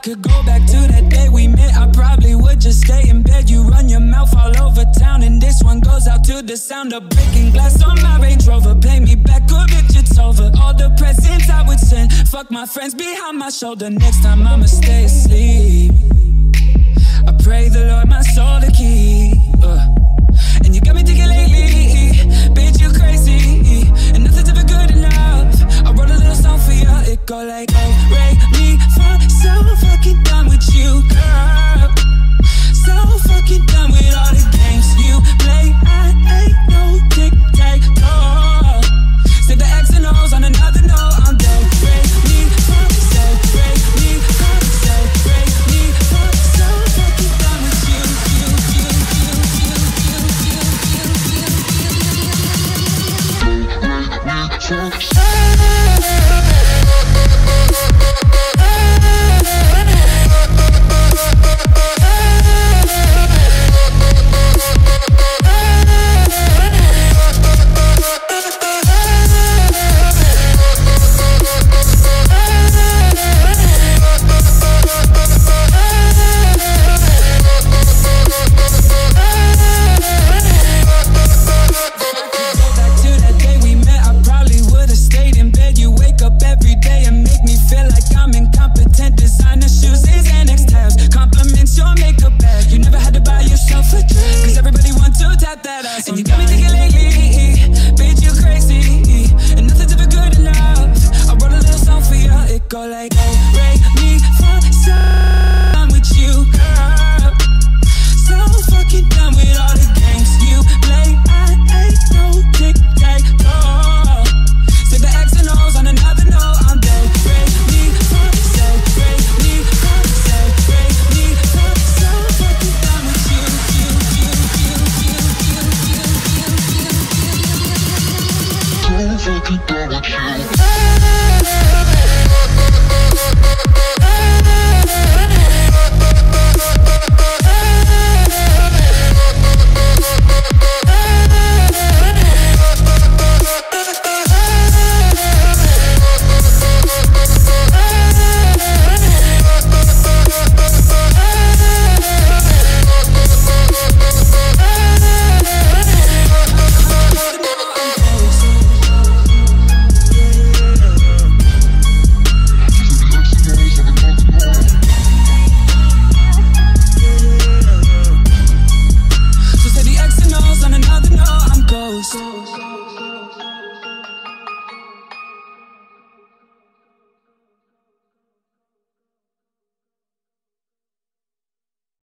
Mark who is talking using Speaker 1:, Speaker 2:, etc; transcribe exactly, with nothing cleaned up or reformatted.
Speaker 1: could go back to that day we met, I probably would just stay in bed. You run your mouth all over town, and this one goes out to the sound of breaking glass on my Range Rover. Pay me back or bitch, it's over. All the presents I would send, fuck my friends behind my shoulder. Next time I'ma stay asleep.